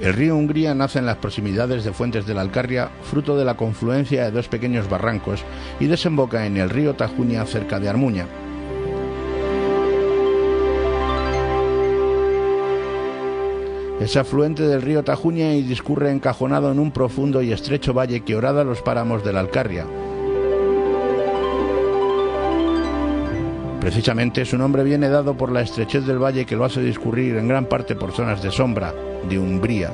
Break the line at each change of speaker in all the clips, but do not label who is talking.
El río Hungría nace en las proximidades de Fuentes de la Alcarria, fruto de la confluencia de dos pequeños barrancos, y desemboca en el río Tajuña cerca de Armuña. Es afluente del río Tajuña y discurre encajonado en un profundo y estrecho valle que horada los páramos de la Alcarria. Precisamente su nombre viene dado por la estrechez del valle que lo hace discurrir en gran parte por zonas de sombra, de umbría.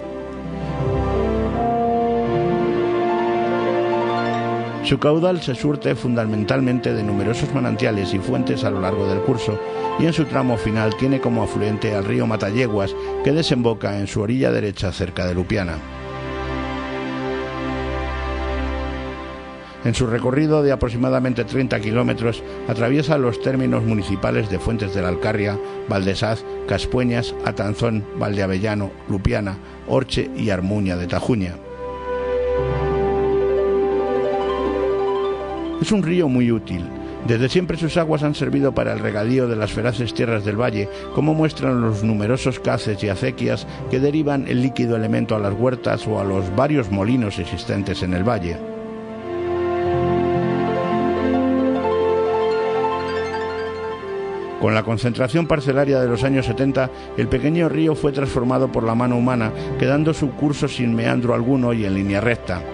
Su caudal se surte fundamentalmente de numerosos manantiales y fuentes a lo largo del curso, y en su tramo final tiene como afluente al río Matayeguas, que desemboca en su orilla derecha cerca de Lupiana. En su recorrido de aproximadamente 30 kilómetros atraviesa los términos municipales de Fuentes de la Alcarria, Valdesaz, Caspueñas, Atanzón, Valdeavellano, Lupiana, Orche y Armuña de Tajuña. Es un río muy útil. Desde siempre sus aguas han servido para el regadío de las feraces tierras del valle, como muestran los numerosos cauces y acequias que derivan el líquido elemento a las huertas o a los varios molinos existentes en el valle. Con la concentración parcelaria de los años 70, el pequeño río fue transformado por la mano humana, quedando su curso sin meandro alguno y en línea recta.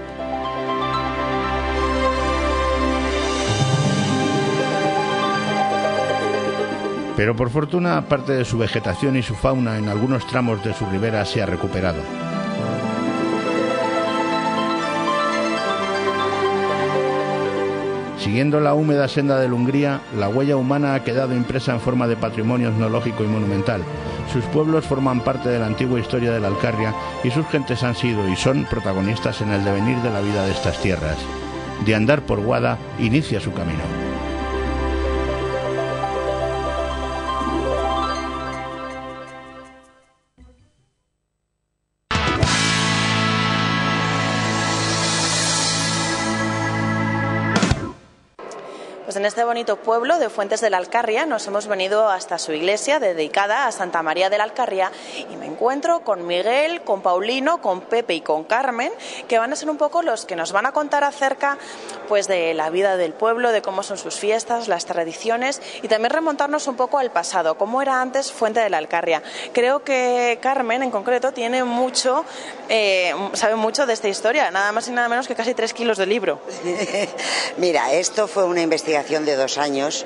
Pero por fortuna, parte de su vegetación y su fauna en algunos tramos de su ribera se ha recuperado. Siguiendo la húmeda senda de la Hungría, la huella humana ha quedado impresa en forma de patrimonio etnológico y monumental. Sus pueblos forman parte de la antigua historia de la Alcarria y sus gentes han sido y son protagonistas en el devenir de la vida de estas tierras. De andar por Guada, inicia su camino.
Pues en este bonito pueblo de Fuentes de la Alcarria nos hemos venido hasta su iglesia dedicada a Santa María de la Alcarria y me encuentro con Miguel, con Paulino, con Pepe y con Carmen, que van a ser un poco los que nos van a contar acerca pues de la vida del pueblo, de cómo son sus fiestas, las tradiciones y también remontarnos un poco al pasado, cómo era antes Fuente de la Alcarria. Creo que Carmen en concreto tiene mucho, sabe mucho de esta historia, nada más y nada menos que casi 3 kilos de libro.
Mira, esto fue una investigación de 2 años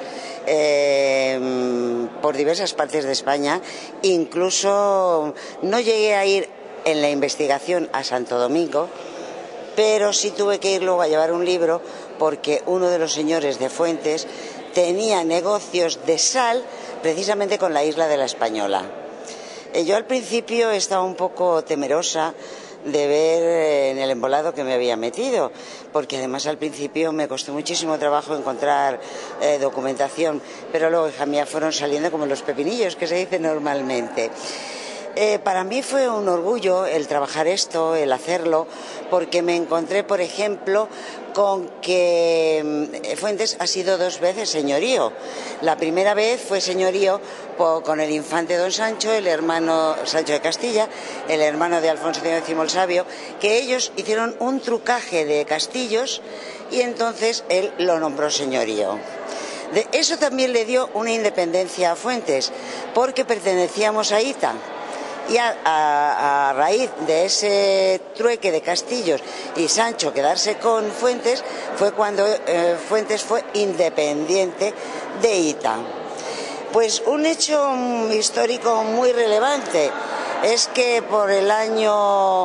por diversas partes de España. Incluso no llegué a ir en la investigación a Santo Domingo, pero sí tuve que ir luego a llevar un libro porque uno de los señores de Fuentes tenía negocios de sal precisamente con la isla de la Española. Yo al principio estaba un poco temerosa de ver en el embolado que me había metido, porque además al principio me costó muchísimo trabajo encontrar documentación, pero luego, hija mía, fueron saliendo como los pepinillos que se dice normalmente. Para mí fue un orgullo el trabajar esto, el hacerlo, porque me encontré, por ejemplo, con que Fuentes ha sido 2 veces señorío. La primera vez fue señorío con el infante don Sancho, el hermano Sancho de Castilla, el hermano de Alfonso X el Sabio, que ellos hicieron un trucaje de castillos y entonces él lo nombró señorío. Eso también le dio una independencia a Fuentes, porque pertenecíamos a Ita. Y a raíz de ese trueque de castillos y Sancho quedarse con Fuentes, fue cuando Fuentes fue independiente de Ita. Pues un hecho histórico muy relevante es que por el año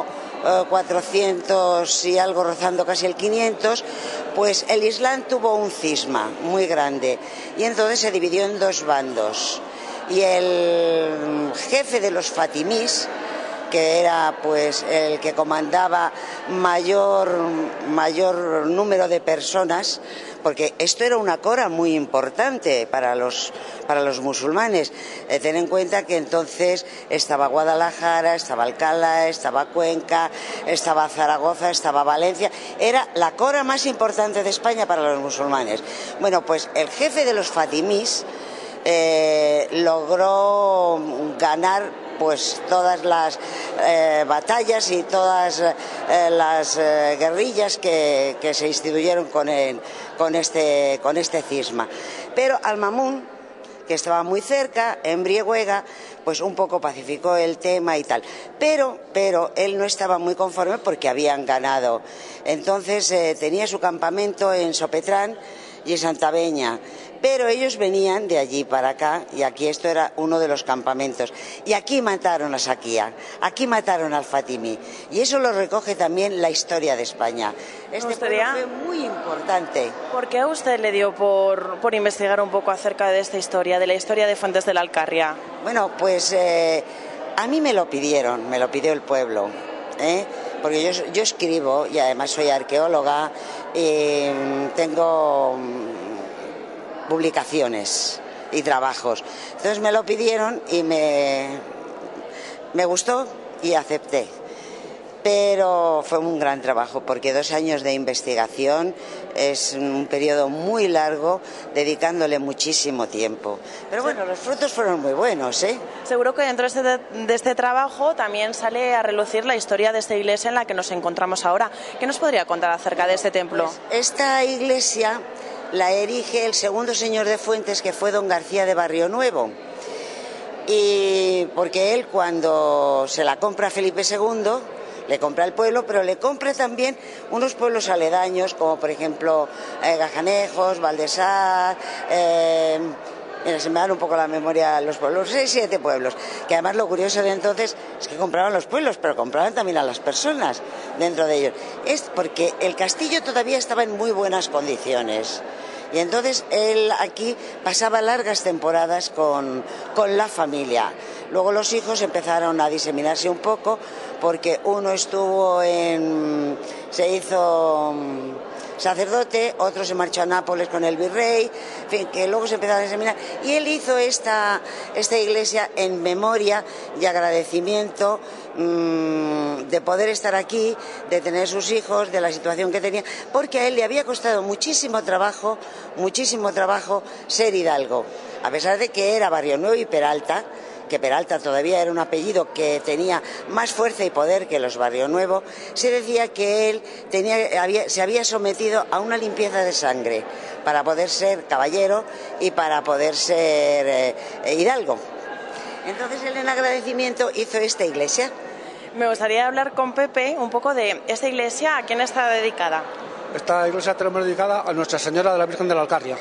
400 y algo, rozando casi el 500, pues el Islam tuvo un cisma muy grande y entonces se dividió en 2 bandos. Y el jefe de los fatimís, que era pues el que comandaba mayor número de personas, porque esto era una cora muy importante para los musulmanes. Ten en cuenta que entonces estaba Guadalajara, estaba Alcalá, estaba Cuenca, estaba Zaragoza, estaba Valencia. Era la cora más importante de España para los musulmanes. Bueno, pues el jefe de los fatimís logró ganar pues todas las batallas y todas las guerrillas que se instituyeron con este cisma. Pero Al-Mamun, que estaba muy cerca, en Brihuega, pues un poco pacificó el tema y tal. Pero él no estaba muy conforme porque habían ganado. Entonces tenía su campamento en Sopetrán y en Santaveña. Pero ellos venían de allí para acá, y aquí esto era uno de los campamentos. Y aquí mataron a Saquía, aquí mataron al Fatimi. Y eso lo recoge también la historia de España. Este pueblo fue muy importante.
¿Por qué a usted le dio por investigar un poco acerca de esta historia, de la historia de Fuentes de la Alcarria?
Bueno, pues a mí me lo pidió el pueblo. Porque yo escribo y además soy arqueóloga y tengo publicaciones y trabajos. Entonces me lo pidieron y me gustó y acepté. Pero fue un gran trabajo porque 2 años de investigación es un periodo muy largo, dedicándole muchísimo tiempo. Pero bueno, los frutos fueron muy buenos, ¿eh?
Seguro que dentro de este trabajo también sale a relucir la historia de esta iglesia en la que nos encontramos ahora. ¿Qué nos podría contar acerca de este templo?
Pues esta iglesia la erige el segundo señor de Fuentes, que fue don García de Barrionuevo. Y porque él, cuando se la compra Felipe II, le compra el pueblo, pero le compra también unos pueblos aledaños, como por ejemplo Gajanejos, Valdesar, mira, se me dan un poco la memoria los pueblos, 6, 7 pueblos, que además lo curioso de entonces es que compraban los pueblos, pero compraban también a las personas dentro de ellos. Es porque el castillo todavía estaba en muy buenas condiciones. Y entonces él aquí pasaba largas temporadas con la familia. Luego los hijos empezaron a diseminarse un poco, porque uno se hizo sacerdote, otro se marchó a Nápoles con el virrey, en fin, que luego se empezaron a diseminar. Y él hizo esta iglesia en memoria y agradecimiento de poder estar aquí, de tener sus hijos, de la situación que tenía, porque a él le había costado muchísimo trabajo ser hidalgo, a pesar de que era Barrionuevo y Peralta, que Peralta todavía era un apellido que tenía más fuerza y poder que los Barrionuevo. Se decía que él se había sometido a una limpieza de sangre para poder ser caballero y para poder ser hidalgo. Entonces él, en agradecimiento, hizo esta iglesia.
Me gustaría hablar con Pepe un poco de esta iglesia. ¿A quién está dedicada?
Esta iglesia tenemos dedicada a Nuestra Señora de la Virgen de la Alcarria.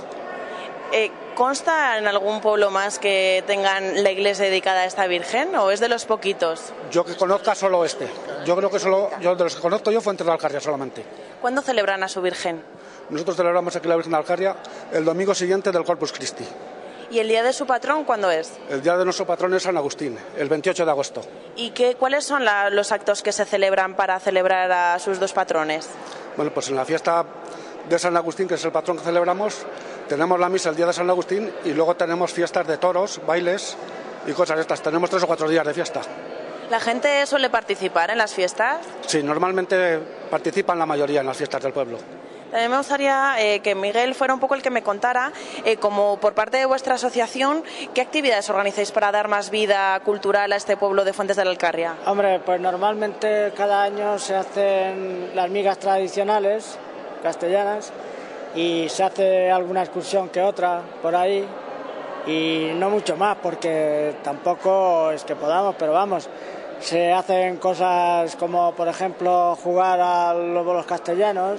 ¿Consta en algún pueblo más que tengan la iglesia dedicada a esta Virgen, o es de los poquitos?
Yo que conozca solo este. Yo creo que yo de los que conozco yo, Fuentes de la Alcarria solamente.
¿Cuándo celebran a su Virgen?
Nosotros celebramos aquí la Virgen de la Alcarria el domingo siguiente del Corpus Christi.
¿Y el día de su patrón cuándo es?
El día de nuestro patrón es San Agustín, el 28 de agosto.
¿Y cuáles son los actos que se celebran para celebrar a sus dos patrones?
Bueno, pues en la fiesta de San Agustín, que es el patrón que celebramos, tenemos la misa el día de San Agustín y luego tenemos fiestas de toros, bailes y cosas estas. Tenemos 3 o 4 días de fiesta.
¿La gente suele participar en las fiestas?
Sí, normalmente participan la mayoría en las fiestas del pueblo.
También me gustaría que Miguel fuera un poco el que me contara, como por parte de vuestra asociación, ¿qué actividades organizáis para dar más vida cultural a este pueblo de Fuentes de la Alcarria?
Hombre, pues normalmente cada año se hacen las migas tradicionales castellanas y se hace alguna excursión que otra por ahí y no mucho más, porque tampoco es que podamos, pero vamos, se hacen cosas como, por ejemplo, jugar a los bolos castellanos.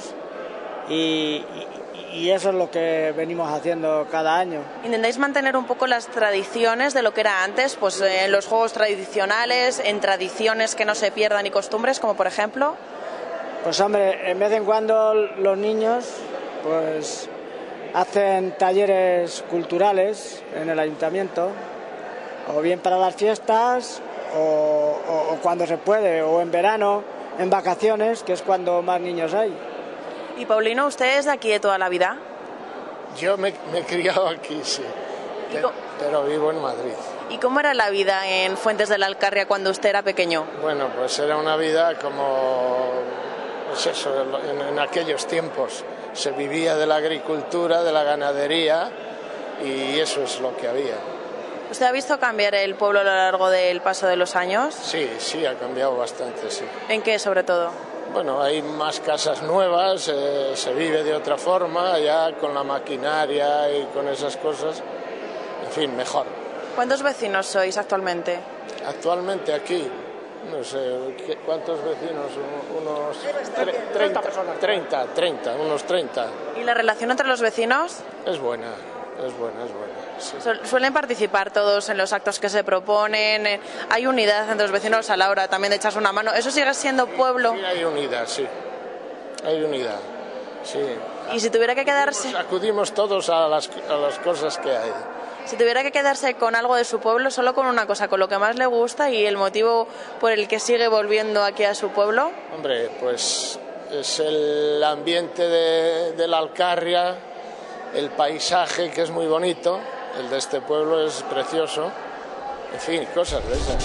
Y eso es lo que venimos haciendo cada año.
¿Intentáis mantener un poco las tradiciones de lo que era antes, pues en los juegos tradicionales, en tradiciones que no se pierdan y costumbres, como por ejemplo?
Pues hombre, en vez en cuando los niños pues hacen talleres culturales en el ayuntamiento, o bien para las fiestas, o cuando se puede, o en verano, en vacaciones, que es cuando más niños hay.
¿Y Paulino, usted es de aquí de toda la vida?
Yo me he criado aquí, sí, pero vivo en Madrid.
¿Y cómo era la vida en Fuentes de la Alcarria cuando usted era pequeño?
Bueno, pues era una vida como, pues eso, en aquellos tiempos. Se vivía de la agricultura, de la ganadería, y eso es lo que había.
¿Usted ha visto cambiar el pueblo a lo largo del paso de los años?
Sí, sí, ha cambiado bastante, sí.
¿En qué, sobre todo?
Bueno, hay más casas nuevas, se vive de otra forma, ya con la maquinaria y con esas cosas. En fin, mejor.
¿Cuántos vecinos sois actualmente?
Actualmente aquí, no sé, ¿cuántos vecinos? Unos 30 personas. 30, unos 30.
¿Y la relación entre los vecinos?
Es buena. Sí.
¿Suelen participar todos en los actos que se proponen? ¿Hay unidad entre los vecinos a la hora también de echarse una mano? ¿Eso sigue siendo pueblo?
Sí, hay unidad, sí. Hay unidad, sí.
¿Y si tuviera que quedarse?
Acudimos todos a las cosas que hay.
Si tuviera que quedarse con algo de su pueblo, solo con una cosa, con lo que más le gusta y el motivo por el que sigue volviendo aquí a su pueblo.
Hombre, pues es el ambiente de la Alcarria, el paisaje que es muy bonito, el de este pueblo es precioso, en fin, cosas de esas.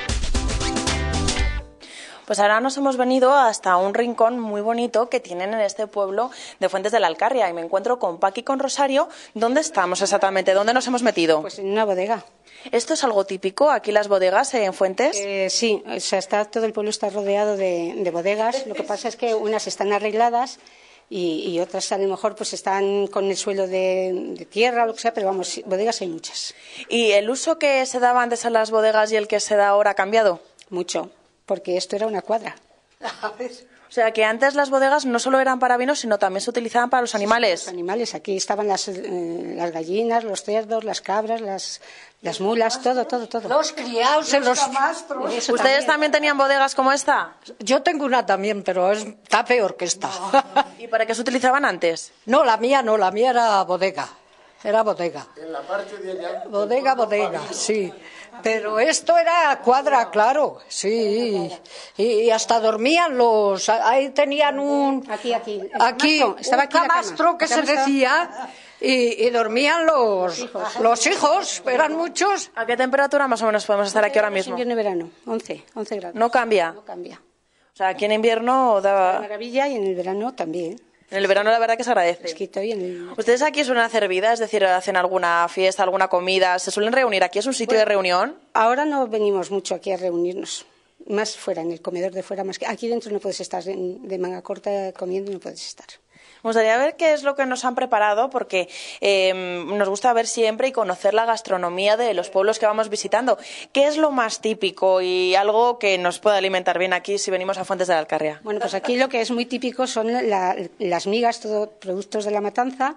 Pues ahora nos hemos venido hasta un rincón muy bonito que tienen en este pueblo de Fuentes de la Alcarria y me encuentro con Paqui y con Rosario. ¿Dónde estamos exactamente? ¿Dónde nos hemos metido?
Pues en una bodega.
¿Esto es algo típico aquí las bodegas en Fuentes?
Sí, o sea, todo el pueblo está rodeado de bodegas. Lo que pasa es que unas están arregladas y otras a lo mejor pues están con el suelo de tierra o lo que sea, pero vamos, bodegas hay muchas.
¿Y el uso que se daba antes a las bodegas y el que se da ahora ha cambiado?
Mucho, porque esto era una cuadra.
O sea, que antes las bodegas no solo eran para vinos, sino también se utilizaban para los animales.
Los animales, aquí estaban las gallinas, los cerdos, las cabras, las mulas, todo.
Los criados en los camastros.
¿Ustedes también tenían bodegas como esta?
Yo tengo una también, pero está peor que esta.
¿Y para qué se utilizaban antes?
No, la mía era bodega. Era bodega.
En la parte de allá.
Bodega, sí. Pero esto era cuadra, claro, sí. Y hasta dormían ahí tenían aquí un camastro que se decía, y dormían los hijos, eran muchos.
¿A qué temperatura más o menos podemos estar aquí ahora mismo?
Invierno y verano, 11 grados.
¿No cambia?
No cambia.
O sea, aquí en invierno da...
Maravilla y en el verano también.
En el verano la verdad que se agradece.
Fresquito y en el...
¿Ustedes aquí suelen hacer vida? Es decir, ¿hacen alguna fiesta, alguna comida? ¿Se suelen reunir? ¿Aquí es un sitio de reunión?
Ahora no venimos mucho aquí a reunirnos. Más fuera, en el comedor de fuera. Más que aquí dentro no puedes estar de manga corta comiendo, no puedes estar.
Me gustaría ver qué es lo que nos han preparado porque nos gusta ver siempre y conocer la gastronomía de los pueblos que vamos visitando. ¿Qué es lo más típico y algo que nos pueda alimentar bien aquí si venimos a Fuentes de la Alcarria?
Bueno, pues aquí lo que es muy típico son las migas, todo productos de la matanza,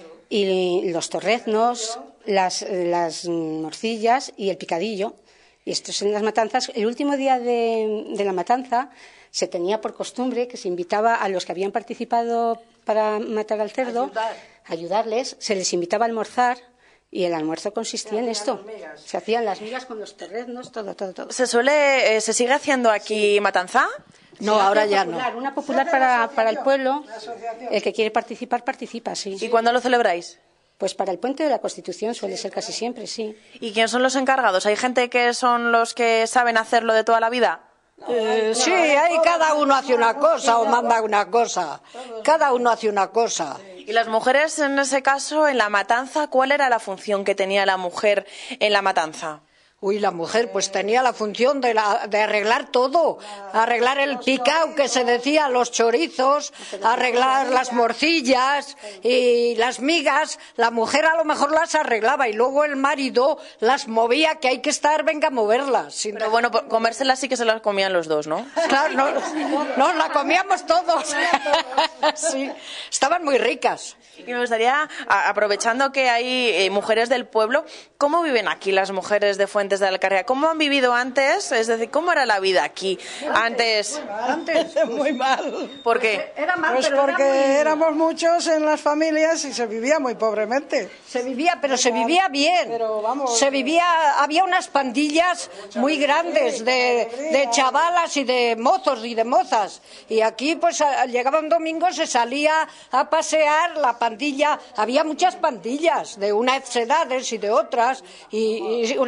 y los torreznos, las morcillas y el picadillo. Y esto es en las matanzas. El último día de la matanza se tenía por costumbre que se invitaba a los que habían participado para matar al cerdo, ayudarles, se les invitaba a almorzar y el almuerzo consistía en esto. Se hacían las migas con los torreznos, todo.
¿Se sigue haciendo aquí matanza?
No, ahora ya no.
Una popular para el pueblo. El que quiere participar, participa, sí.
¿Y cuándo lo celebráis?
Pues para el Puente de la Constitución suele ser casi siempre, sí.
¿Y quiénes son los encargados? ¿Hay gente que son los que saben hacerlo de toda la vida?
Sí, ahí cada uno hace una cosa o manda una cosa. Cada uno hace una cosa.
¿Y las mujeres, en ese caso, en la matanza, cuál era la función que tenía la mujer en la matanza?
Uy, la mujer pues tenía la función de arreglar todo, arreglar el picao que se decía, los chorizos, arreglar las morcillas y las migas. La mujer a lo mejor las arreglaba y luego el marido las movía, que hay que estar, venga a moverlas.
Pero bueno, comérselas sí que se las comían los dos, ¿no?
Claro, nos la comíamos todos. Sí, estaban muy ricas.
Y me gustaría, aprovechando que hay mujeres del pueblo, ¿cómo viven aquí las mujeres de Fuentes de la Alcarria? ¿Cómo han vivido antes? Es decir, ¿cómo era la vida aquí antes?
Antes, muy mal.
¿Por qué?
Pues porque éramos muchos en las familias y se vivía muy pobremente.
Se vivía bien.
Pero vamos,
había unas pandillas muy grandes de chavalas y de mozos y de mozas. Y aquí, pues, llegaba un domingo, se salía a pasear la pandilla. Había muchas pandillas, de unas edades y de otras, y unas pandillas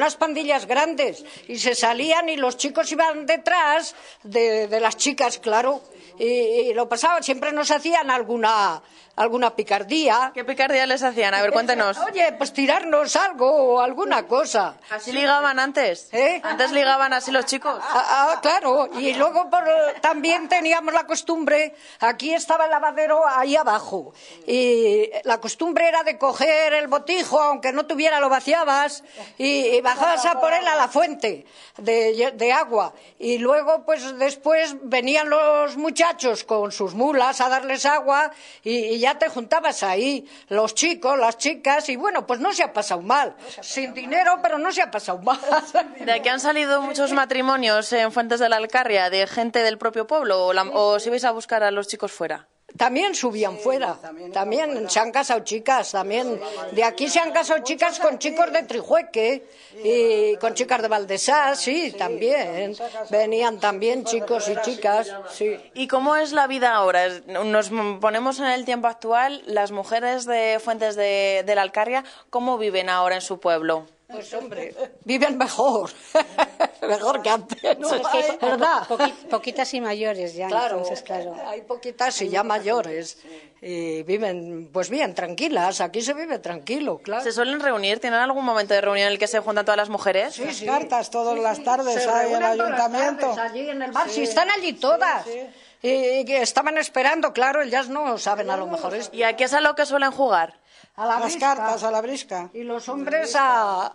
familias grandes y se salían y los chicos iban detrás de las chicas, claro, y lo pasaban, siempre nos hacían alguna picardía.
¿Qué picardía les hacían? A ver, cuéntenos.
Oye, pues tirarnos algo o alguna cosa.
¿Así ligaban antes? ¿Antes ligaban así los chicos?
Claro, y luego también teníamos la costumbre, aquí estaba el lavadero ahí abajo, y la costumbre era de coger el botijo, aunque no tuviera, lo vaciabas y bajabas a por él a la fuente de agua, y luego pues después venían los muchachos con sus mulas a darles agua y ya te juntabas ahí, los chicos, las chicas, y bueno, pues no se ha pasado mal, sin dinero, pero no se ha pasado mal.
¿De aquí han salido muchos matrimonios en Fuentes de la Alcarria de gente del propio pueblo o os ibais a buscar a los chicos fuera?
También subían fuera, también se han casado chicas, también de aquí se han casado chicas con chicos de Trijueque y con chicas de Valdesá, sí, también, venían también chicos y chicas, sí.
¿Y cómo es la vida ahora? Nos ponemos en el tiempo actual, las mujeres de Fuentes de la Alcarria, ¿cómo viven ahora en su pueblo?
Pues hombre, viven mejor, mejor que antes,
no, es que
¿verdad?
Poquitas y mayores ya,
claro,
entonces, claro.
Hay poquitas y ya mayores, y viven, pues bien, tranquilas, aquí se vive tranquilo, claro.
¿Se suelen reunir? ¿Tienen algún momento de reunión en el que se juntan todas las mujeres?
Sí, sí. Cartas todas las tardes ahí en el ayuntamiento.
Allí en el bar, sí, están allí todas. Sí, sí. Y que estaban esperando, claro, ellas no saben a lo mejor esto.
¿Y a qué es a lo que suelen jugar?
A la
las cartas, a la brisca.
Y los hombres al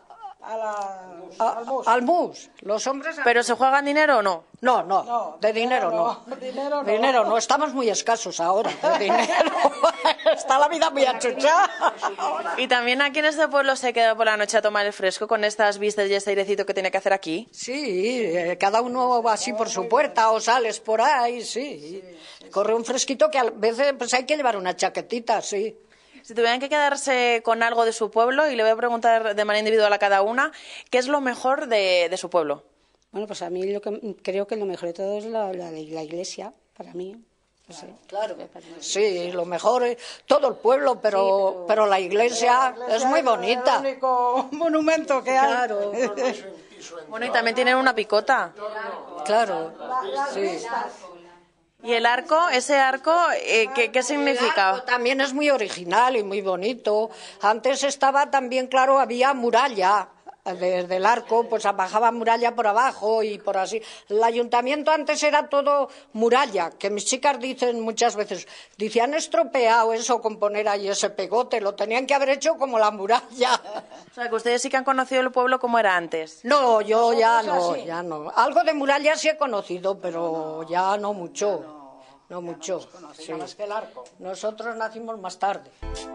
mus. Los hombres
¿Pero se juegan dinero o no?
No, de dinero no. Dinero no, estamos muy escasos ahora, de dinero. Está la vida muy achuchada.
¿Y también aquí en este pueblo se queda por la noche a tomar el fresco con estas vistas y este airecito que tiene que hacer aquí?
Sí, cada uno va así por su puerta o sales por ahí, sí. Corre un fresquito que a veces pues hay que llevar una chaquetita, sí.
Si tuvieran que quedarse con algo de su pueblo, y le voy a preguntar de manera individual a cada una, ¿qué es lo mejor de su pueblo?
Bueno, pues a mí creo que lo mejor de todo es la iglesia, para mí. No sé.
Claro, sí, lo mejor es todo el pueblo, pero la iglesia es muy bonita.
Es el único monumento que hay.
Claro.
Bueno, y también tienen una picota.
Claro, sí.
¿Y el arco? ¿Ese arco qué significa?
El arco también es muy original y muy bonito. Antes estaba también, claro, había muralla. Desde el arco, pues bajaba muralla por abajo y por así. El ayuntamiento antes era todo muralla, que mis chicas dicen muchas veces, han estropeado eso con poner ahí ese pegote, lo tenían que haber hecho como la muralla.
O sea, que ustedes sí que han conocido el pueblo como era antes.
No, yo ya no. Algo de muralla sí he conocido, pero ya no mucho. No mucho. Sí. Más que el arco. Nosotros nacimos más tarde.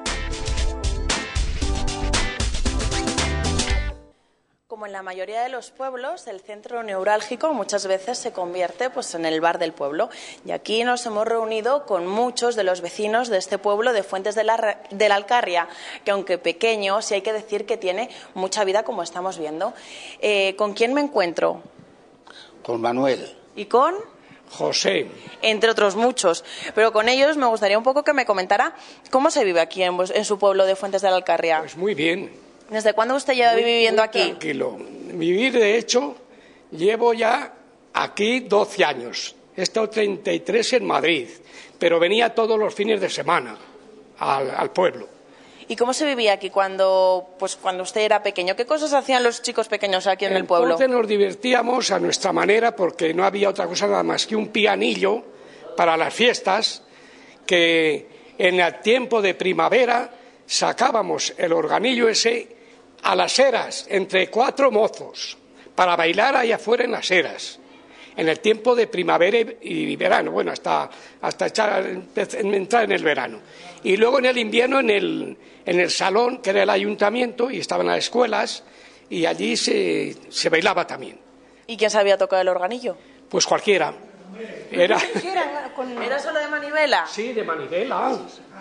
Como en la mayoría de los pueblos, el centro neurálgico muchas veces se convierte pues, en el bar del pueblo. Y aquí nos hemos reunido con muchos de los vecinos de este pueblo de Fuentes de la Alcarria, que aunque pequeño, sí hay que decir que tiene mucha vida, como estamos viendo. ¿Con quién me encuentro?
Con Manuel.
¿Y con?
José.
Entre otros muchos. Pero con ellos me gustaría un poco que me comentara cómo se vive aquí en su pueblo de Fuentes de la Alcarria.
Pues muy bien.
¿Desde cuándo usted lleva viviendo aquí?
Tranquilo. Vivir, de hecho, llevo ya aquí 12 años. He estado 33 en Madrid, pero venía todos los fines de semana al pueblo.
¿Y cómo se vivía aquí cuando usted era pequeño? ¿Qué cosas hacían los chicos pequeños aquí en el pueblo?
Entonces nos divertíamos a nuestra manera porque no había otra cosa nada más que un pianillo para las fiestas, que en el tiempo de primavera sacábamos el organillo ese a las eras, entre 4 mozos, para bailar allá afuera en las eras. En el tiempo de primavera y verano, bueno, hasta entrar en el verano. Y luego en el invierno en el salón, que era el ayuntamiento, y estaban las escuelas, y allí se bailaba también.
¿Y quién sabía tocar el organillo?
Pues cualquiera.
¿Era solo de manivela?
Sí, de manivela.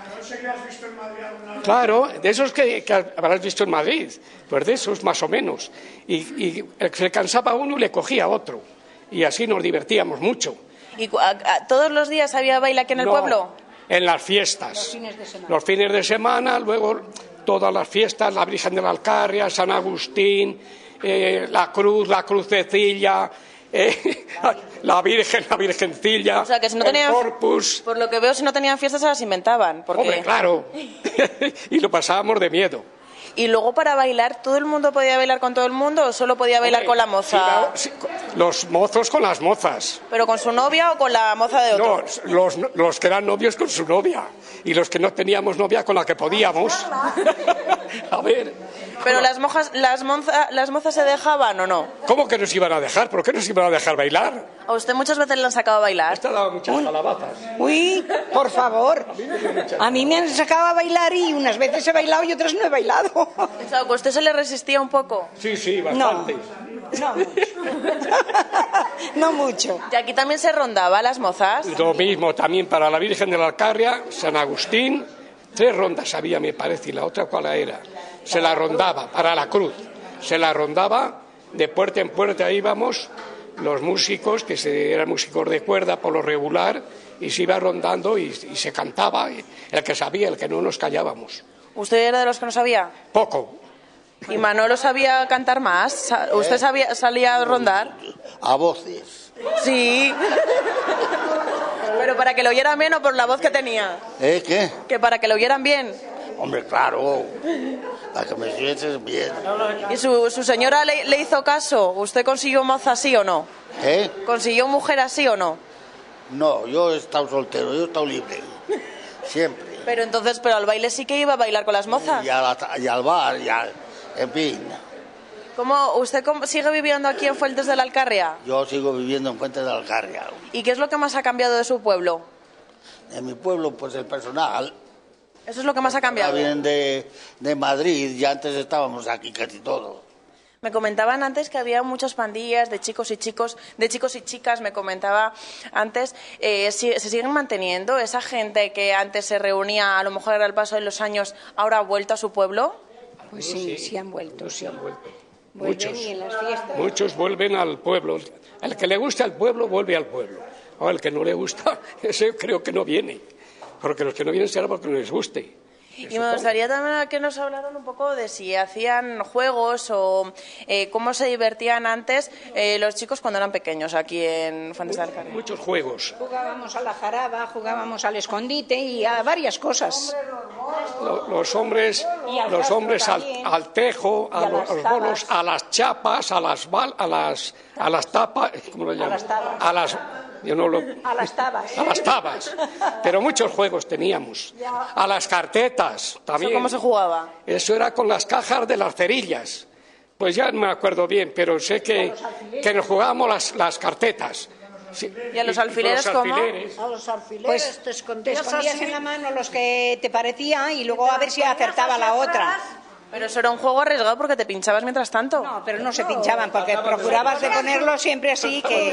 Claro, de esos que habrás visto en Madrid, pues de esos más o menos. Y se cansaba uno y le cogía a otro. Y así nos divertíamos mucho.
¿Y todos los días había baile aquí en el pueblo?
En las fiestas. Los fines de semana, luego todas las fiestas, la Virgen de la Alcarria, San Agustín, la crucecilla, la virgencilla,
O sea, que si no tenían,
el corpus.
por lo que veo, si no tenían fiestas se las inventaban. Porque...
Hombre, claro. Y lo pasábamos de miedo.
Y luego para bailar, ¿todo el mundo podía bailar con todo el mundo o solo podía bailar con la moza?
Sí, los mozos con las mozas.
¿Pero con su novia o con la moza de otro?
No, los que eran novios con su novia. Y los que no teníamos novia con la que podíamos. A ver.
¿Pero las mozas se dejaban o no?
¿Cómo que nos iban a dejar? ¿Por qué nos iban a dejar bailar?
¿A usted muchas veces le han sacado a bailar?
Esta daba muchas calabazas.
Uy, por favor. A mí me han sacado a bailar y unas veces he bailado y otras no he bailado.
O sea, ¿que usted se le resistía un poco?
Sí, bastante.
No mucho. No mucho.
¿Y aquí también se rondaba las mozas?
Lo mismo también para la Virgen de la Alcarria, San Agustín, 3 rondas había, me parece, y la otra cuál era. Se la rondaba para la cruz. Se la rondaba de puerta en puerta, íbamos los músicos, que eran músicos de cuerda por lo regular, y se iba rondando y se cantaba, el que sabía, el que no nos callábamos.
¿Usted era de los que no sabía?
Poco.
¿Y Manolo sabía cantar más? ¿Usted salía a rondar?
A voces.
Sí. ¿Pero para que lo oyeran bien o por la voz que tenía?
¿Qué?
¿Que para que lo oyeran bien?
Hombre, claro. Para que me sientes bien.
¿Y su señora le hizo caso? ¿Usted consiguió moza así o no? ¿Consiguió mujer así o no?
No, yo he estado soltero, yo he estado libre. Siempre.
Pero entonces, al baile sí que iba a bailar con las mozas.
Y al bar, en fin.
¿Usted sigue viviendo aquí en Fuentes de la Alcarria?
Yo sigo viviendo en Fuentes de la Alcarria.
¿Y qué es lo que más ha cambiado de su pueblo?
En mi pueblo, pues el personal.
¿Eso es lo que más ha cambiado?
Vienen de Madrid y antes estábamos aquí casi todos.
Me comentaban antes que había muchas pandillas de chicos y chicas, me comentaba antes, ¿se siguen manteniendo? ¿Esa gente que antes se reunía, a lo mejor era el paso de los años, ahora ha vuelto a su pueblo?
Pues sí han vuelto.
Sí han vuelto.
Vuelven y en las fiestas.
Muchos vuelven al pueblo. El que le gusta el pueblo, vuelve al pueblo. O el que no le gusta, ese creo que no viene. Porque los que no vienen será porque no les guste.
Y me gustaría también que nos hablaran un poco de si hacían juegos o cómo se divertían antes los chicos cuando eran pequeños aquí en Fuentes de la Alcarria.
Muchos juegos.
Jugábamos a la jaraba, jugábamos al escondite y a varias cosas.
Los hombres al tejo, a los bolos, a las chapas, a las tapas, ¿cómo lo llaman? A las tabas. A las tabas. Pero muchos juegos teníamos. A las cartetas también.
¿Cómo se jugaba?
Eso era con las cajas de las cerillas. Pues ya no me acuerdo bien, pero sé que nos jugábamos las cartetas. Sí.
¿Y a los alfileres cómo?
A los alfileres pues te escondías en la mano los que te parecía y luego a ver si acertaba la otra.
Pero eso era un juego arriesgado porque te pinchabas mientras tanto.
No, pero no se pinchaban porque procurabas de ponerlo siempre así que...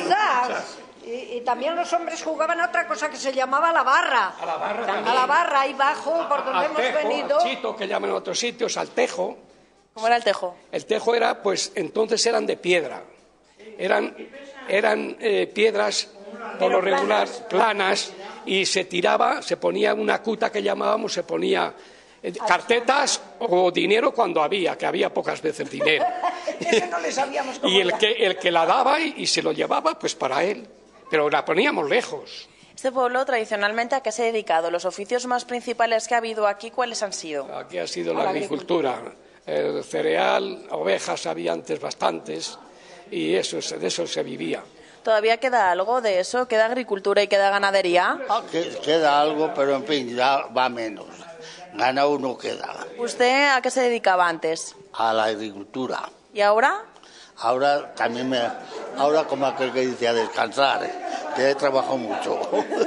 Y también los hombres jugaban a otra cosa que se llamaba la barra.
A la barra también.
A la barra, ahí bajo, por donde hemos venido.
Al chito, que llaman en otros sitios, al tejo.
¿Cómo era el tejo?
El tejo era, pues, entonces eran de piedra. Eran piedras, por lo regular, planas, y se tiraba, se ponía una cuta que llamábamos, se ponía cartetas o dinero cuando había, que había pocas veces dinero.
Eso no le sabíamos cómo
y el que la daba y se lo llevaba, pues para él. Pero la poníamos lejos.
Este pueblo tradicionalmente ¿a qué se ha dedicado? ¿Los oficios más principales que ha habido aquí cuáles han sido?
Aquí ha sido la agricultura. El cereal, ovejas había antes bastantes y de eso se vivía.
¿Todavía queda algo de eso? ¿Queda agricultura y queda ganadería?
Queda algo, pero en fin, ya va menos. Gana uno queda.
¿Usted a qué se dedicaba antes?
A la agricultura.
¿Y ahora?
Ahora también ahora como aquel que dice a descansar, que he trabajado mucho.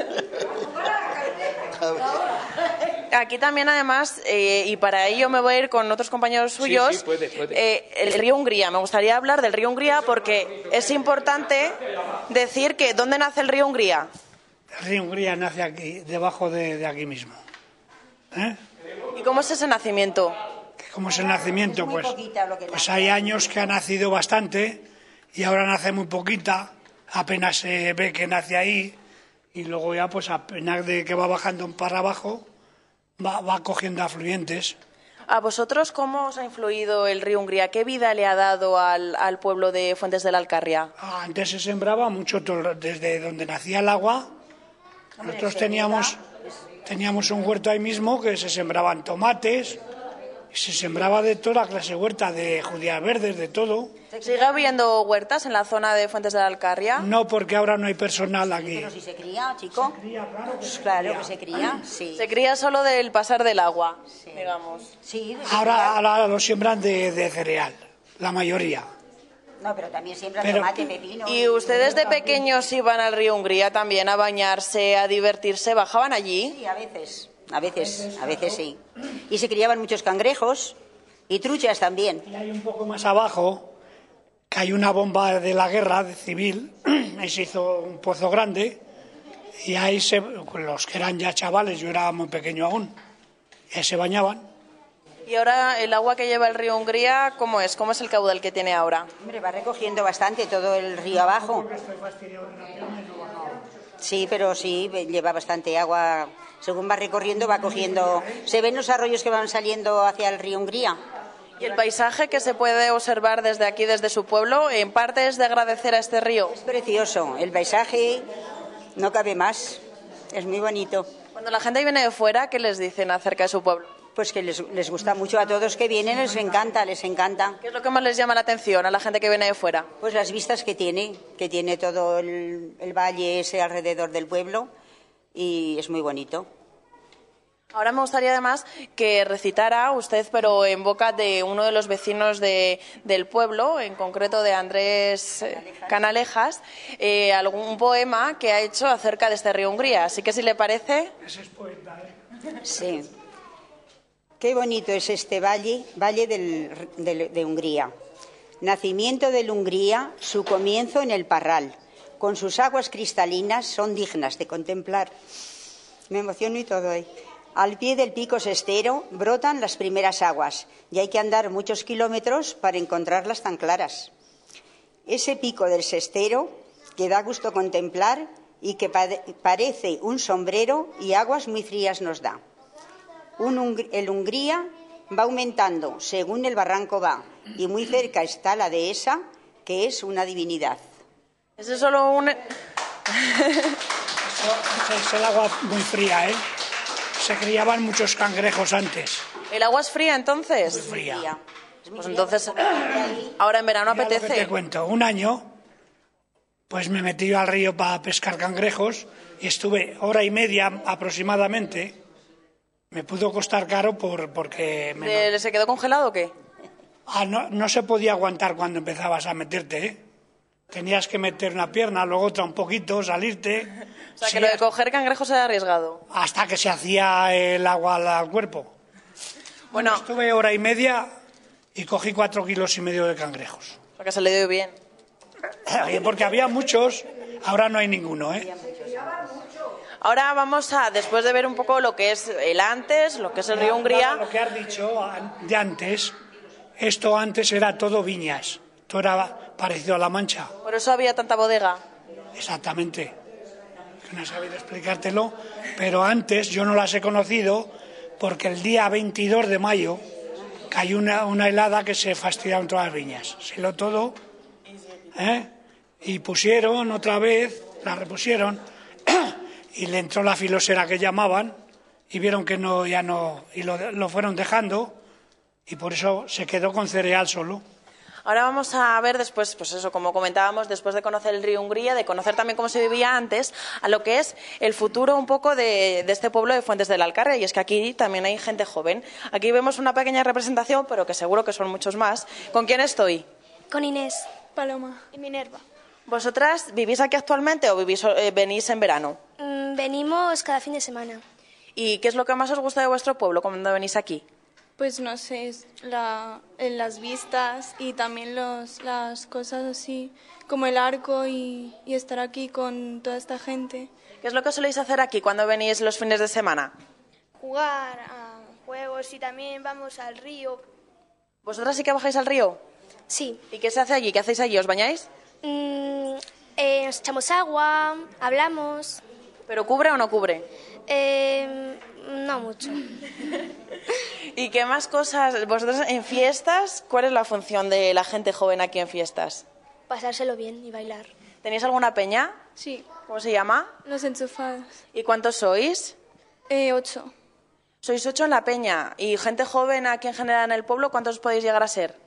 Aquí también además, y para ello me voy a ir con otros compañeros suyos,
sí, puede.
El río Hungría. Me gustaría hablar del río Hungría porque es importante decir que ¿dónde nace el río Hungría?
El río Hungría nace aquí, debajo de aquí mismo.
¿Y cómo es ese nacimiento?
¿Cómo es el nacimiento? Pues hay años que ha nacido bastante y ahora nace muy poquita, apenas se ve que nace ahí y luego ya pues apenas de que va bajando para abajo va cogiendo afluentes.
¿A vosotros cómo os ha influido el río Ungría? ¿Qué vida le ha dado al pueblo de Fuentes de la Alcarria?
Antes se sembraba mucho, desde donde nacía el agua. Nosotros teníamos un huerto ahí mismo que se sembraban tomates, se sembraba de toda clase de huerta, de judías verdes, de todo.
¿Sigue habiendo huertas en la zona de Fuentes de la Alcarria?
No, porque ahora no hay personal aquí.
Pero si se cría, chico. Se cría, claro que se cría, sí.
Se cría solo del pasar del agua, digamos.
Sí,
ahora lo siembran de cereal, la mayoría.
No, pero también siembran tomate, pepino.
¿Y ustedes de pequeños iban al río Ungría también a bañarse, a divertirse? ¿Bajaban allí?
Sí, a veces sí. Y se criaban muchos cangrejos y truchas también.
Y hay un poco más abajo, que hay una bomba de la guerra civil, ahí se hizo un pozo grande, y ahí los que eran ya chavales, yo era muy pequeño aún, y ahí se bañaban.
¿Y ahora el agua que lleva el río Ungría, cómo es? ¿Cómo es el caudal que tiene ahora?
Hombre, va recogiendo bastante todo el río abajo. Sí, pero sí, lleva bastante agua. Según va recorriendo, va cogiendo. Se ven los arroyos que van saliendo hacia el río Ungría.
¿Y el paisaje que se puede observar desde aquí, desde su pueblo, en parte es de agradecer a este río?
Es precioso. El paisaje no cabe más. Es muy bonito.
Cuando la gente viene de fuera, ¿qué les dicen acerca de su pueblo?
Pues que les gusta mucho a todos que vienen, les encanta.
¿Qué es lo que más les llama la atención a la gente que viene de fuera?
Pues las vistas que tiene todo el valle ese alrededor del pueblo, y es muy bonito.
Ahora me gustaría además que recitara usted, pero en boca de uno de los vecinos del pueblo, en concreto de Andrés Canalejas, algún poema que ha hecho acerca de este río Ungría. Así que si le parece...
Ese es poeta, ¿eh?
Sí. Qué bonito es este valle de Ungría. Nacimiento del Ungría, su comienzo en el Parral. Con sus aguas cristalinas son dignas de contemplar. Me emociono y todo ahí. Al pie del pico Sestero brotan las primeras aguas y hay que andar muchos kilómetros para encontrarlas tan claras. Ese pico del Sestero que da gusto contemplar y que parece un sombrero y aguas muy frías nos da. El Ungría va aumentando según el barranco va y muy cerca está la dehesa, que es una divinidad.
Eso es solo un...
Eso es el agua muy fría, ¿eh? Se criaban muchos cangrejos antes.
¿El agua es fría entonces?
Muy fría.
Pues entonces, ahora en verano
Mira
apetece.
lo que te cuento, un año, pues me metí al río para pescar cangrejos y estuve hora y media aproximadamente. Me pudo costar caro porque...
¿Se quedó congelado o qué?
No se podía aguantar cuando empezabas a meterte, ¿eh? Tenías que meter una pierna, luego otra un poquito, salirte.
O sea, que lo de coger cangrejos era arriesgado.
Hasta que se hacía el agua al cuerpo.
Bueno,
estuve hora y media y cogí 4,5 kilos de cangrejos.
O sea, que se le dio bien.
Porque había muchos, ahora no hay ninguno, ¿eh?
Ahora vamos a, después de ver un poco lo que es el antes, lo que es el río Ungría...
Lo que has dicho de antes, esto antes era todo viñas, todo era parecido a La Mancha.
Por eso había tanta bodega.
Exactamente. No he sabido explicártelo, pero antes yo no las he conocido porque el día 22 de mayo cayó una helada que se fastidiaron todas las viñas. Se heló todo, ¿eh? Y pusieron otra vez, la repusieron... y le entró la filosera que llamaban y vieron que ya no, y lo fueron dejando y por eso se quedó con cereal solo.
Ahora vamos a ver después, pues eso, como comentábamos, después de conocer el río Ungría, de conocer también cómo se vivía antes, a lo que es el futuro un poco de este pueblo de Fuentes de la Alcarria, y es que aquí también hay gente joven. Aquí vemos una pequeña representación, pero que seguro que son muchos más. ¿Con quién estoy?
Con Inés, Paloma y Minerva.
¿Vosotras vivís aquí actualmente o venís en verano?
Venimos cada fin de semana.
¿Y qué es lo que más os gusta de vuestro pueblo cuando venís aquí?
Pues no sé, las vistas y también las cosas así, como el arco y estar aquí con toda esta gente.
¿Qué es lo que soléis hacer aquí cuando venís los fines de semana?
Jugar a juegos y también vamos al río.
¿Vosotras sí que bajáis al río?
Sí.
¿Y qué se hace allí? ¿Qué hacéis allí? ¿Os bañáis?
Nos echamos agua, hablamos.
¿Pero cubre o no cubre?
No mucho.
¿Y qué más cosas? Vosotros en fiestas, ¿cuál es la función de la gente joven aquí en fiestas?
Pasárselo bien y bailar.
¿Tenéis alguna peña?
Sí.
¿Cómo se llama?
Los enchufados.
¿Y cuántos sois?
8.
Sois 8 en la peña. ¿Y gente joven aquí en general en el pueblo, cuántos podéis llegar a ser?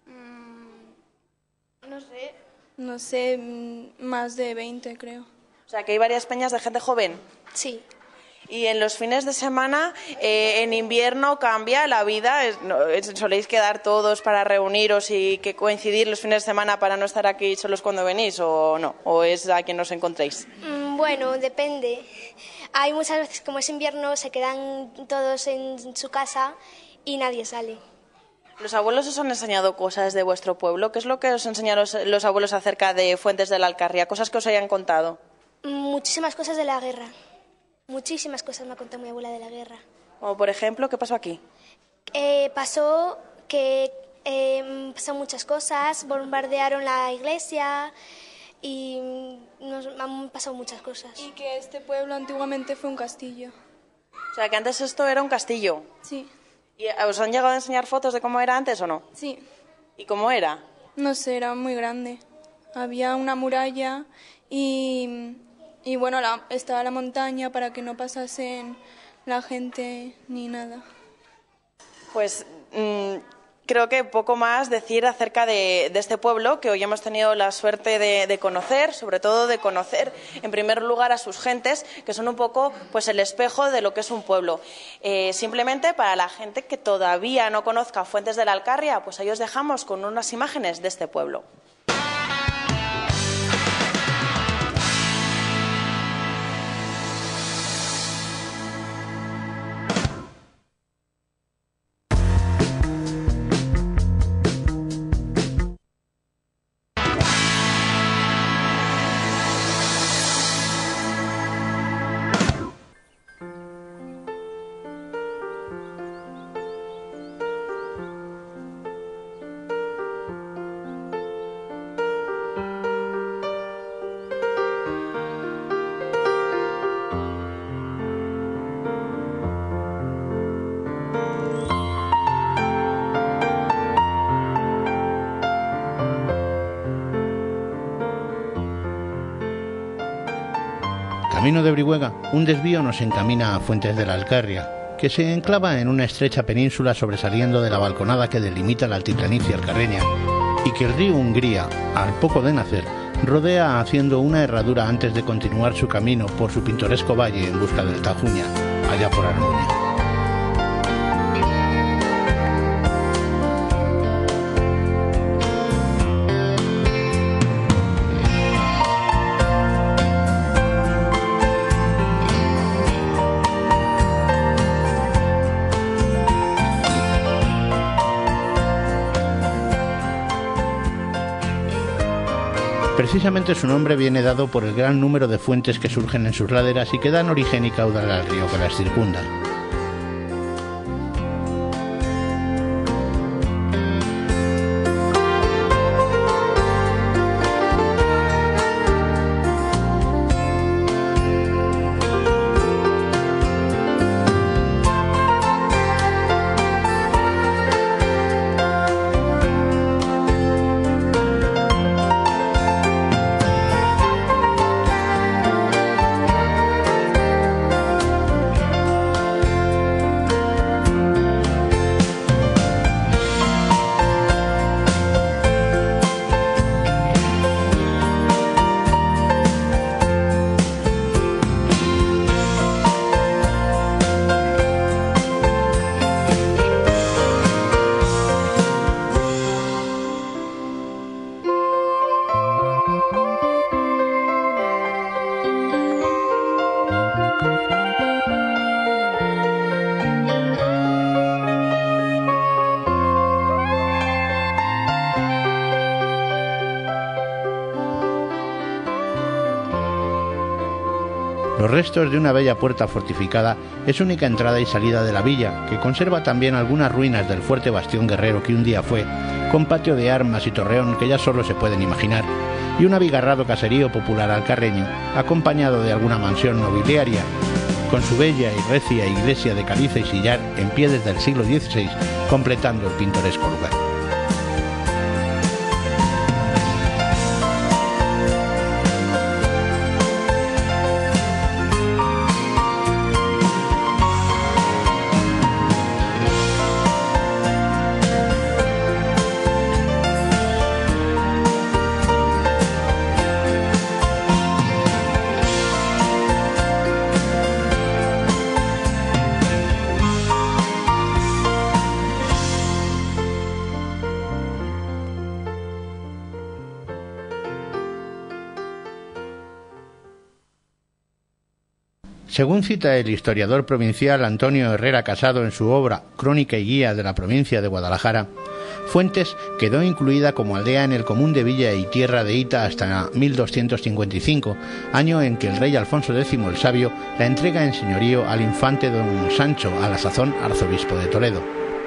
No sé. No sé, más de 20 creo.
O sea, que hay varias peñas de gente joven.
Sí.
Y en los fines de semana, en invierno cambia la vida. ¿Soléis quedar todos para reuniros y que coincidir los fines de semana para no estar aquí solos cuando venís o no? ¿O es a quien os encontréis?
Bueno, depende. Hay muchas veces, como es invierno, se quedan todos en su casa y nadie sale.
¿Los abuelos os han enseñado cosas de vuestro pueblo? ¿Qué es lo que os enseñaron los abuelos acerca de Fuentes de la Alcarria? Cosas que os hayan contado.
Muchísimas cosas de la guerra. Muchísimas cosas me ha contado mi abuela de la guerra.
Como por ejemplo, ¿qué pasó aquí?
Pasó que pasaron muchas cosas, bombardearon la iglesia y nos han pasado muchas cosas.
Y que este pueblo antiguamente fue un castillo.
O sea, que antes esto era un castillo.
Sí.
¿Y os han llegado a enseñar fotos de cómo era antes o no?
Sí.
¿Y cómo era?
No sé, era muy grande. Había una muralla y bueno, estaba la montaña para que no pasasen la gente ni nada.
Pues creo que poco más decir acerca de este pueblo que hoy hemos tenido la suerte de conocer, sobre todo de conocer en primer lugar a sus gentes, que son un poco pues el espejo de lo que es un pueblo. Simplemente para la gente que todavía no conozca Fuentes de la Alcarria, pues ahí os dejamos con unas imágenes de este pueblo.
Camino de Brihuega, un desvío nos encamina a Fuentes de la Alcarria, que se enclava en una estrecha península sobresaliendo de la balconada que delimita la altiplanicie alcarreña, y que el río Hungría, al poco de nacer, rodea haciendo una herradura antes de continuar su camino por su pintoresco valle en busca del Tajuña, allá por Armuña. Precisamente su nombre viene dado por el gran número de fuentes que surgen en sus laderas y que dan origen y caudal al río que las circunda. Los restos de una bella puerta fortificada es única entrada y salida de la villa, que conserva también algunas ruinas del fuerte bastión guerrero que un día fue, con patio de armas y torreón que ya solo se pueden imaginar, y un abigarrado caserío popular alcarreño, acompañado de alguna mansión nobiliaria, con su bella y recia iglesia de caliza y sillar en pie desde el siglo XVI, completando el pintoresco lugar. Según cita el historiador provincial Antonio Herrera Casado en su obra Crónica y Guía de la provincia de Guadalajara, Fuentes quedó incluida como aldea en el común de Villa y Tierra de Hita hasta 1255, año en que el rey Alfonso X el Sabio la entrega en señorío al infante don Sancho, a la sazón arzobispo de Toledo.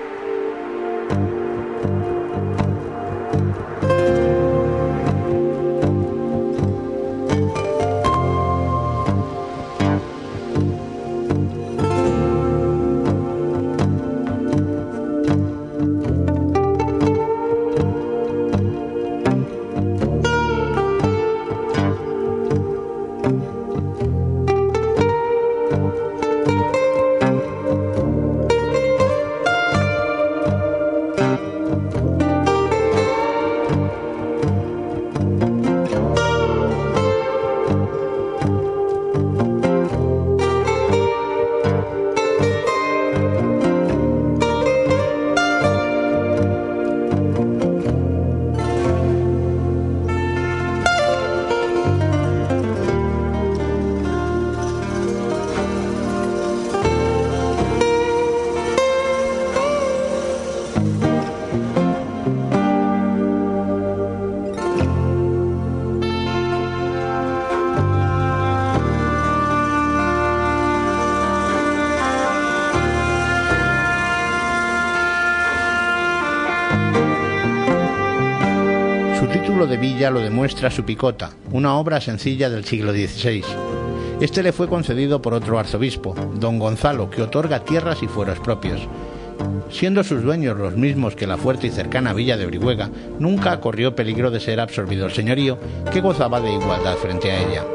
De Villa lo demuestra su Picota, una obra sencilla del siglo XVI. Este le fue concedido por otro arzobispo, don Gonzalo, que otorga tierras y fueros propios. Siendo sus dueños los mismos que la fuerte y cercana villa de Orihuela, nunca corrió peligro de ser absorbido el señorío, que gozaba de igualdad frente a ella.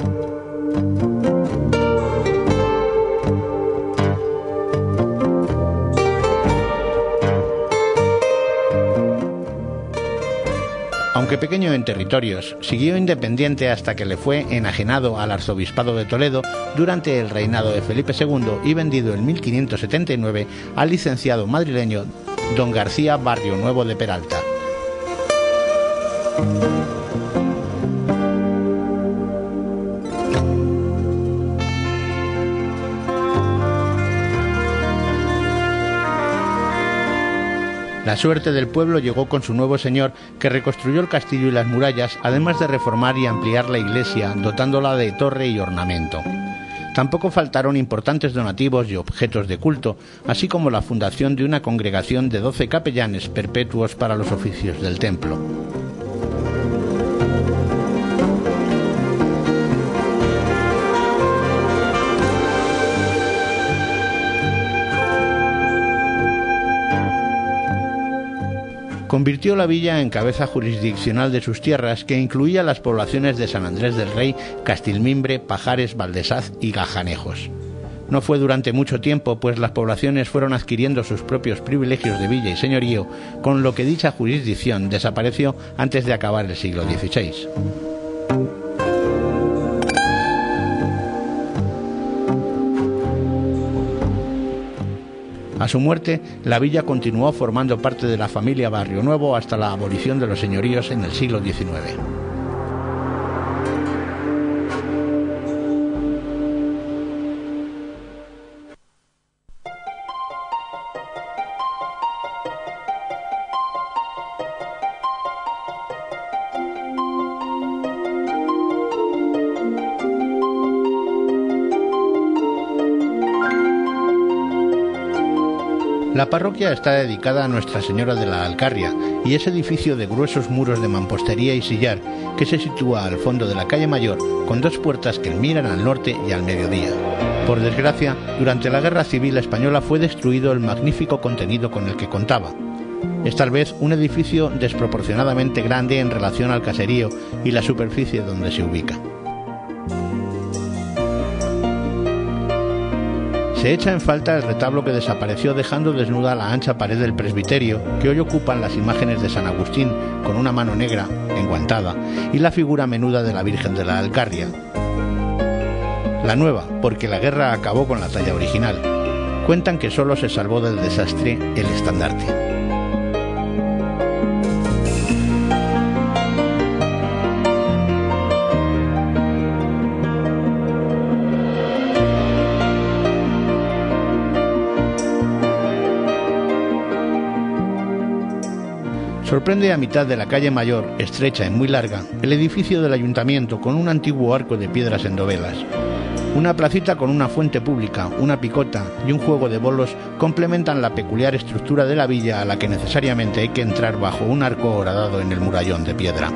Aunque pequeño en territorios, siguió independiente hasta que le fue enajenado al arzobispado de Toledo durante el reinado de Felipe II y vendido en 1579 al licenciado madrileño don García Barrionuevo de Peralta. La suerte del pueblo llegó con su nuevo señor, que reconstruyó el castillo y las murallas, además de reformar y ampliar la iglesia, dotándola de torre y ornamento. Tampoco faltaron importantes donativos y objetos de culto, así como la fundación de una congregación de 12 capellanes perpetuos para los oficios del templo. Convirtió la villa en cabeza jurisdiccional de sus tierras, que incluía las poblaciones de San Andrés del Rey, Castilmimbre, Pajares, Valdesaz y Gajanejos. No fue durante mucho tiempo, pues las poblaciones fueron adquiriendo sus propios privilegios de villa y señorío, con lo que dicha jurisdicción desapareció antes de acabar el siglo XVI. A su muerte, la villa continuó formando parte de la familia Barrionuevo hasta la abolición de los señoríos en el siglo XIX. La parroquia está dedicada a Nuestra Señora de la Alcarria y es edificio de gruesos muros de mampostería y sillar que se sitúa al fondo de la calle Mayor, con dos puertas que miran al norte y al mediodía. Por desgracia, durante la Guerra Civil Española fue destruido el magnífico contenido con el que contaba. Es tal vez un edificio desproporcionadamente grande en relación al caserío y la superficie donde se ubica. Se echa en falta el retablo que desapareció dejando desnuda la ancha pared del presbiterio que hoy ocupan las imágenes de San Agustín con una mano negra, enguantada, y la figura menuda de la Virgen de la Alcarria. La nueva, porque la guerra acabó con la talla original. Cuentan que solo se salvó del desastre el estandarte. Sorprende a mitad de la calle Mayor, estrecha y muy larga, el edificio del ayuntamiento con un antiguo arco de piedras en dovelas. Una placita con una fuente pública, una picota y un juego de bolos complementan la peculiar estructura de la villa a la que necesariamente hay que entrar bajo un arco horadado en el murallón de piedra.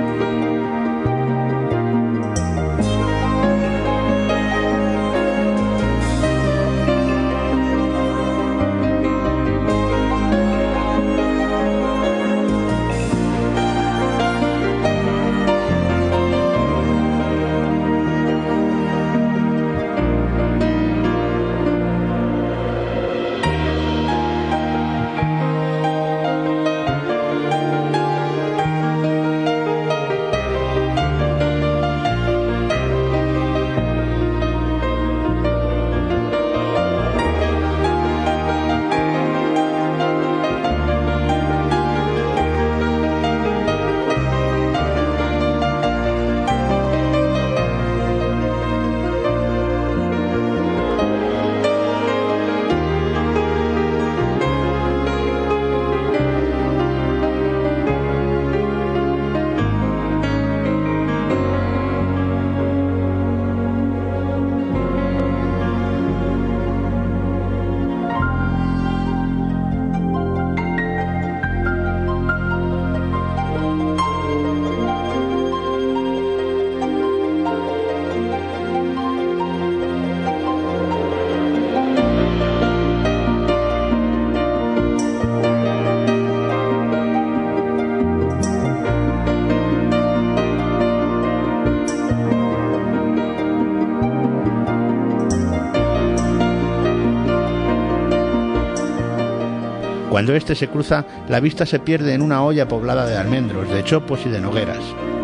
Cuando este se cruza, la vista se pierde en una olla poblada de almendros, de chopos y de nogueras.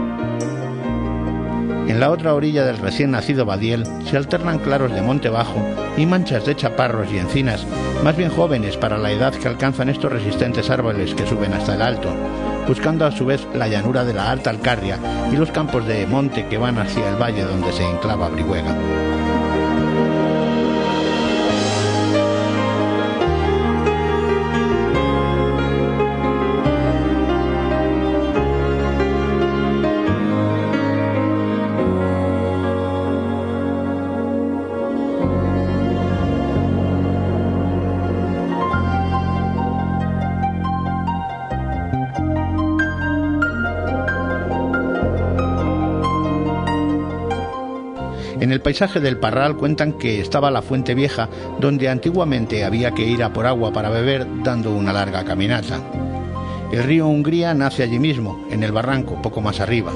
En la otra orilla del recién nacido Badiel se alternan claros de monte bajo y manchas de chaparros y encinas, más bien jóvenes para la edad que alcanzan estos resistentes árboles que suben hasta el alto, buscando a su vez la llanura de la Alta Alcarria y los campos de monte que van hacia el valle donde se enclava Brihuega. En el paisaje del Parral cuentan que estaba la fuente vieja, donde antiguamente había que ir a por agua para beber dando una larga caminata. El río Hungría nace allí mismo, en el barranco, poco más arriba.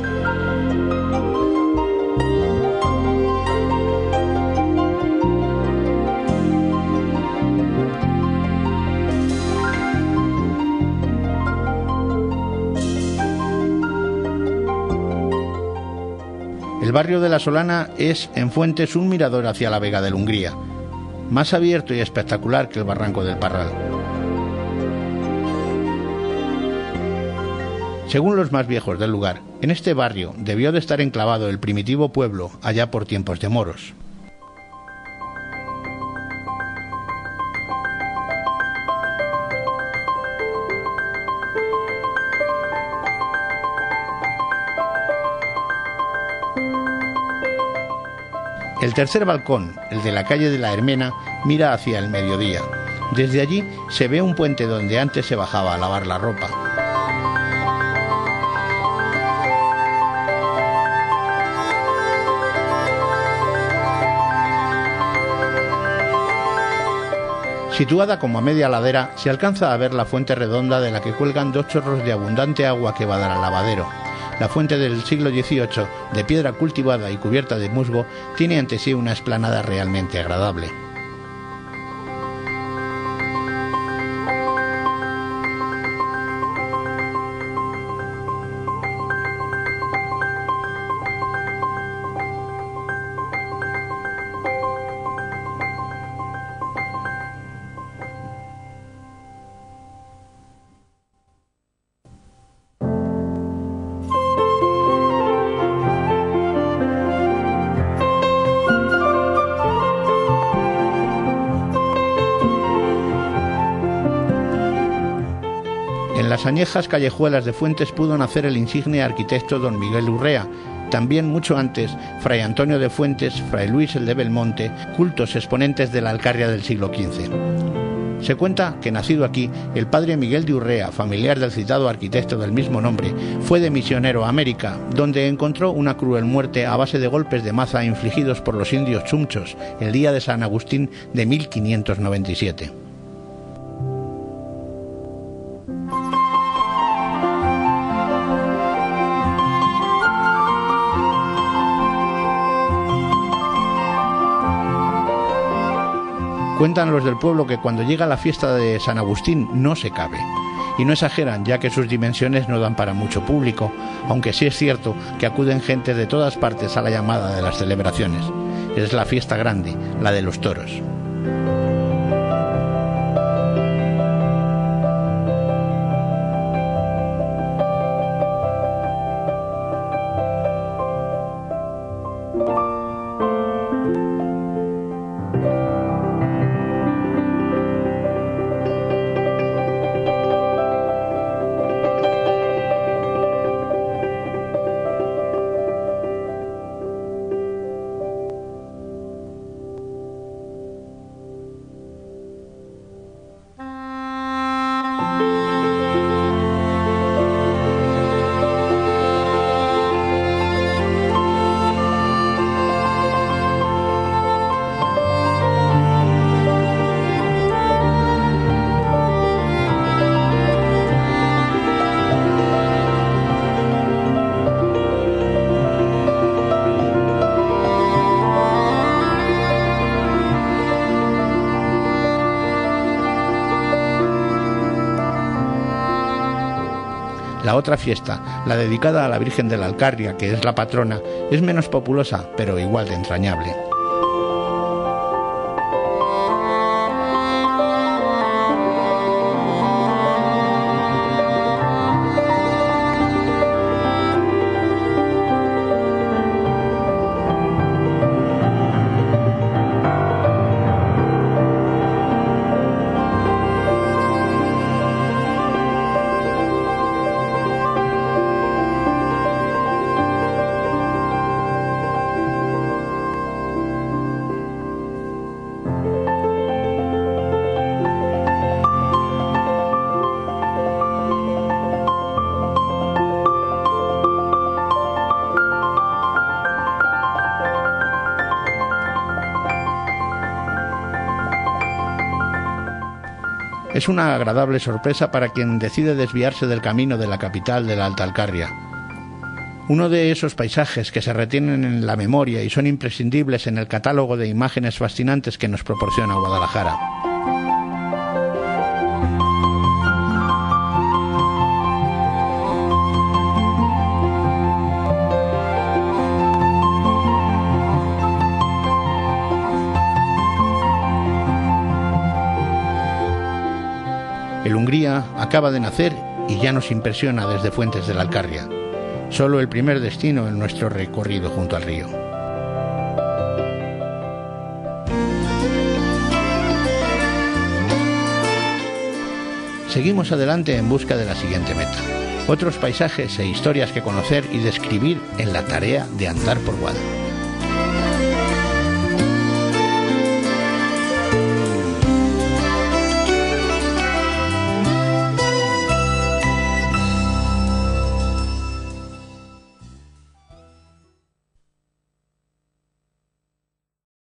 El barrio de La Solana es, en Fuentes, un mirador hacia la Vega del Hungría, más abierto y espectacular que el barranco del Parral. Según los más viejos del lugar, en este barrio debió de estar enclavado el primitivo pueblo allá por tiempos de moros. El tercer balcón, el de la calle de la Hermena, mira hacia el mediodía. Desde allí se ve un puente donde antes se bajaba a lavar la ropa. Situada como a media ladera, se alcanza a ver la fuente redonda de la que cuelgan 2 chorros de abundante agua que va a dar al lavadero. La fuente del siglo XVIII, de piedra cultivada y cubierta de musgo, tiene ante sí una explanada realmente agradable. En las añejas callejuelas de Fuentes pudo nacer el insigne arquitecto don Miguel Urrea. También mucho antes, fray Antonio de Fuentes, fray Luis el de Belmonte, cultos exponentes de la Alcarria del siglo XV. Se cuenta que, nacido aquí, el padre Miguel de Urrea, familiar del citado arquitecto del mismo nombre, fue de misionero a América, donde encontró una cruel muerte a base de golpes de maza infligidos por los indios chumchos el día de San Agustín de 1597. Cuentan los del pueblo que cuando llega la fiesta de San Agustín no se cabe. Y no exageran, ya que sus dimensiones no dan para mucho público, aunque sí es cierto que acuden gente de todas partes a la llamada de las celebraciones. Es la fiesta grande, la de los toros. La otra fiesta, la dedicada a la Virgen de la Alcarria, que es la patrona, es menos populosa, pero igual de entrañable. Es una agradable sorpresa para quien decide desviarse del camino de la capital de la Alta Alcarria. Uno de esos paisajes que se retienen en la memoria y son imprescindibles en el catálogo de imágenes fascinantes que nos proporciona Guadalajara. El Hungría acaba de nacer y ya nos impresiona desde Fuentes de la Alcarria. Solo el primer destino en nuestro recorrido junto al río. Seguimos adelante en busca de la siguiente meta. Otros paisajes e historias que conocer y describir en la tarea de andar por Guadalajara.